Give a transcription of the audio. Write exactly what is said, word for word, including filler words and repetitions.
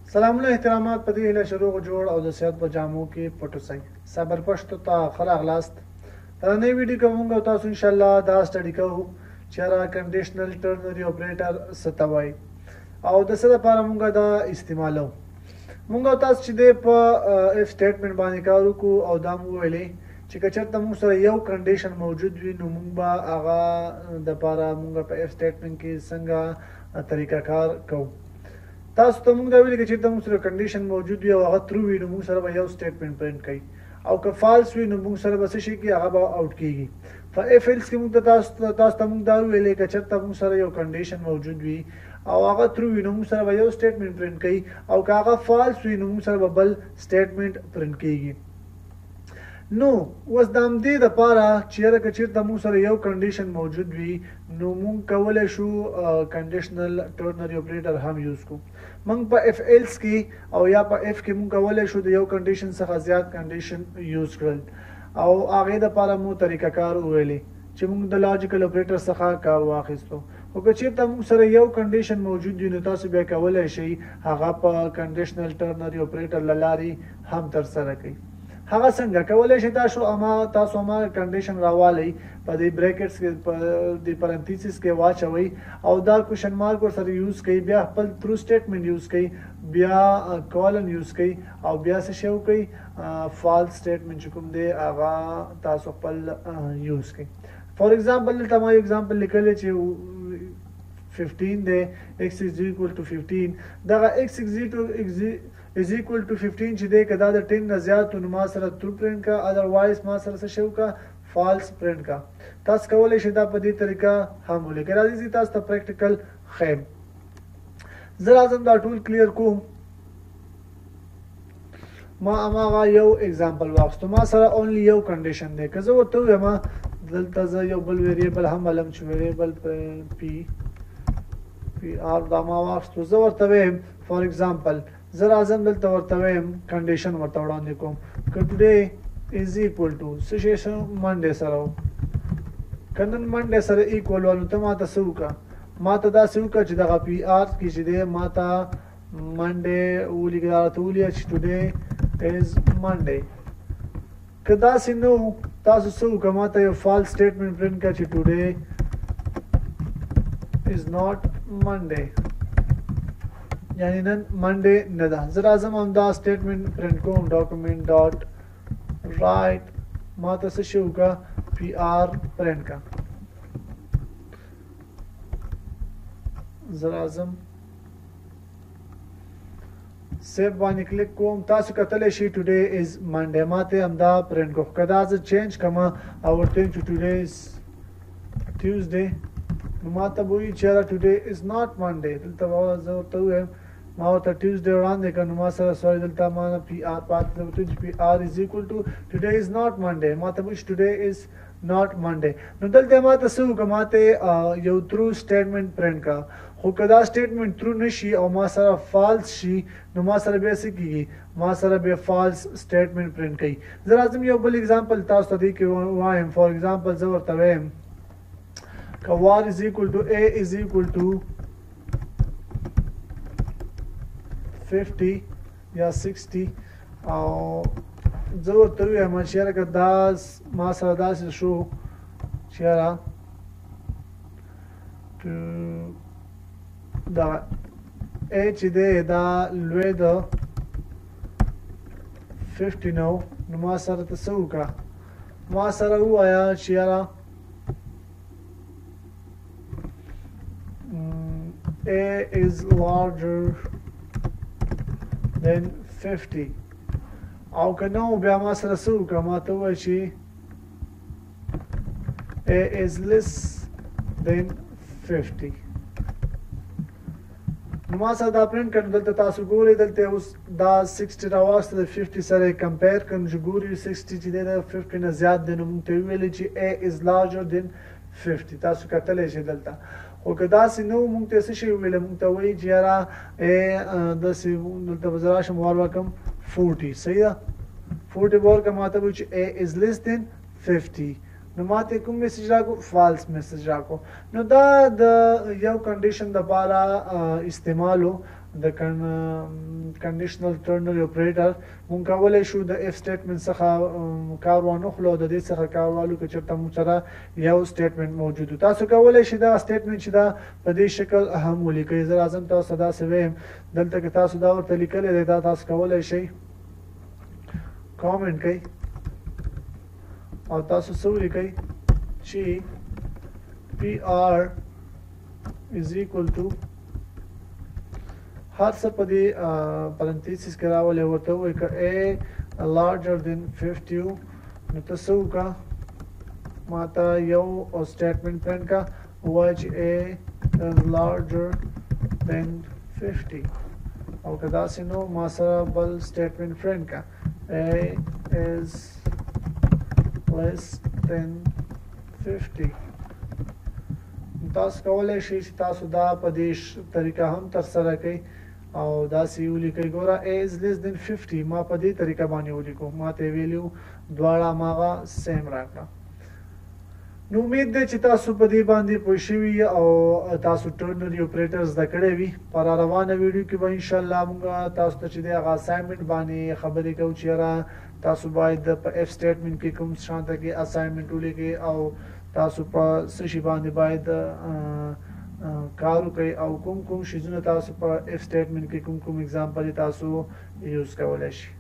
سلامونه احترامات په دې هیله شروع جوړ او د صحت په جامو کې پټو سي صبر پښتو ته خلاغ لاست دا نوې ویډیو کوم او تاسو ان شاء الله دا سټډي کوو چې را کنډیشنل ټرنري اپریټر ستوي او د څه لپاره موږ دا استعمالو موږ تاسو چې د په اف سټیټمنټ باندې کار وکړو او دا مو ویلې چې کچرته موږ سره یو کنډیشن موجود وي نو موږ به هغه د لپاره موږ په اف سټیټمنټ کې څنګه طریقه کار کوو تاسو ته موږ دا ویل چې ته موږ سره کنډیشن موجود وي او هغه ترو وي نو موږ سره به یو سټیټمنټ پرنټ کوي او که فالس وي نو موږ سره به څه شي کې هغه به اوټ کیږي په اف ایلس کې موږ تاسو تاسو ته موږ دا ویل چې چرته موږ سره یو کنډیشن موجود وي او هغه ترو وي نو موږ سره به یو سټیټمنټ پرنټ کوي او که هغه فالس وي نو موږ سره به بل سټیټمنټ پرنټ کیږي نو اوس د همدې دپاره چې یاره که چېرته موږ سره یو کنډیشن موجود وي نو موږ کولی شو کنډیشنل ټرنري اپریټر هم یوز کړو موږ په اف ایلس کې او یا په اف کې موږ کولی شو د یو کنډیشن څخه زیات کنډیشن یوز کړل او هغې دپاره مو طریقه کار وویلې چې موږ د لاجیکل اپریټر څخه کار واخیستو خو که چېرته موږ سره یو کنډیشن موجود وي نو تاسو بیا کولی شئ هغه په کنډیشنل ټرنري اپریټر له لارې هم ترسره کوئ هغه څنګه کولی شئ تاسو اما تاسو اما کنډیشن راوالی په دې بریکټس کې په دې پرنتیسس کې واچوئ او دا کوشن مارک ورسره یوز کوئ بیا خپل ترو سټیټمنټ یوز کوئ بیا کالن یوز کوئ او بیا څه شی وکئ فالس سټیټمنټ چې کوم دی هغه تاسو خپل یوز کوئ فار ایگزامپل دلته ما یو ایگزامپل لیکلی چې ففټین دی ایکس از ایکول ټو ففټین دغه ایکس از equal to fifteen چې دی که دا د ټن نه زیات نو ما سره ترو پرنټ کا ادروایز ما سره څه شی وکړه فالس پرنټ کا تاسو کولی شئ دا په دې طریقه هم ولیکئ راځئ زه تاسو ته پریکټیکل ښیم زه راځم دا ټول کلیر کوم ما هماغه یو اگزامپل واخیستو ما سره اونلی یو کنډیشن دی که زه ورته ووایم دلته زه یو بل ویریبل هم علم چې ویریبل پی پی آر دا ما واخیستو زه ورته ویم فار ایگزامپل زه راځم دلته ورته وایم کنډیشن ورته وړاندې کوم که ټوډے از ایکول ټو څه شی منډې سره و که نن منډې سره ایکول و نو ته ما ته څه وکړه ما ته داسې وکړه چې دغه پي آر کې چې دی ما ته منډې ولیکه دا راته ولیکه چې ټوډے از منډې که داسې نه و تاسو څه وکړه ما ته یو فالس سټیټمنټ پرنټ کړه چې ټوډے از ناٹ منډې یعنی نن منډې نه ده زه راځم همدا سټیټمنټ پرنټ کوم ډاکومنټ ډاټ رایټ ما ته څه شی وکړه پي آر پرنټ کړه زه راځم سیو باندې کلیک کوم تاسو کتلی شئ ټوډے از منډې ما ته همدا پرنټ کوم که دا زه چینج کړم او ورته وایم چې ټوډے از ټیوزډے نو ما ته به وایي چې یاره ټوډے از ناٹ منډې دلته به زه ورته ووایم ما ورته ټیوزډے وړاندې کړه نو ما سره سوري دلته ما نه پي آر پاتې ده ورته چې پي آر از ایکول ټو ټوډے از ناٹ منډې ما ته وایي چې ټوډے از ناٹ منډې نو دلته ما ته څه وکړه ما ته یو ترو سټیټمنټ پرنټ کړه خو که دا سټیټمنټ ترو نه شي او ما سره فالس شي نو ما سره بیا څه کېږي ما سره بیا فالس سټیټمنټ پرنټ کوي زه راځم یو بل اگزامپل تاسو ته دې کې وایم فار ایگزامپل زه ورته وایم که var is equal to a is equal to fifty یا sixty او زه ورته ووایم چې یاره که دا ما سره داسې شو چې یاره دا a چې دی دا لوی د fifty نه نو ما سره ته څه وکړه ما سره ووایه چې یاره A is larger than fifty او که نه بیا ما سره څه وکړه ما ته ووایه چې A is less than fifty نو ما سره دا پرنټ کړم دلته تاسو ګورئ دلته اوس دا sixty راواخیسته د fifty سره یې کمپیر کړم چې ګورئ sixty چې دی د fifty نه زیات دی نو موږ ته ویلې چې A is larger than fifty تاسو کتلی شئ دلته خو که داسې نه و موږ ته څه شی وویله موږ ته وایي چې یاره داسې دلته به زه راشم ور وکړم forty صحیح ده forty به ورکړم ما ته به وایي چې A is less than fifty نو ماته کوم میسج راکو فالس میسج راکو نو دا د یو کنډیشن د لپاره استعمالو د کنډیشنل ټرنري اپریټر مونږ کولی شو د اف سټیټمنټ څخه کار وانخلو د دې څخه کار والو که چېرته مونږ سره یو سټیټمنټ موجود و تاسو کولی شئ دغه سټیټمنټ چې دا په دې شکل هم ولیکئ زه راځم تاسو ته داسې ویم دلته که تاسو دا ورته لیکلی دی دا تاسو کولی شئ کامنټ کوئ او تاسو څه ولیکئ چې پی آر is equal to هر څه په دې پرنتیسس کې راولئ ورته ووایئ که a larger than fifty نو ته څه وکړه ما ته یو سټیټمنټ پرنټ کړه ووایه چې a is larger than fifty او که داسې نو ما سره بل سټیټمنټ پرنټ کړه a is less than fifty تاسو کولی شئ چې تاسو دا په دې طریقه هم ترسره کړئ او داسې یې ولیکئ ګوره a is less than fifty ما په دې طریقه باندې ولیکو ما ته یې ویلیو دواړه هماغه سیم راکړه نو امید دی چې تاسو په دې باندې پوه شوي او تاسو ټرنري اپریټر زده کړی وي په را روانه ویډیو کې به انشاءالله موږ تاسو ته چې دی هغه اساینمنټ باندې خبرې کوو چې یاره تاسو باید په اف سټیټمنټ کې کوم شانته کې اساینمنټ ولیکئ او تاسو په څه شي باندې باید کار وکړئ او کوم کوم شیزونه تاسو په اف سټیټمنټ کې کوم کوم اگزامپل تاسو یوز کولی شئ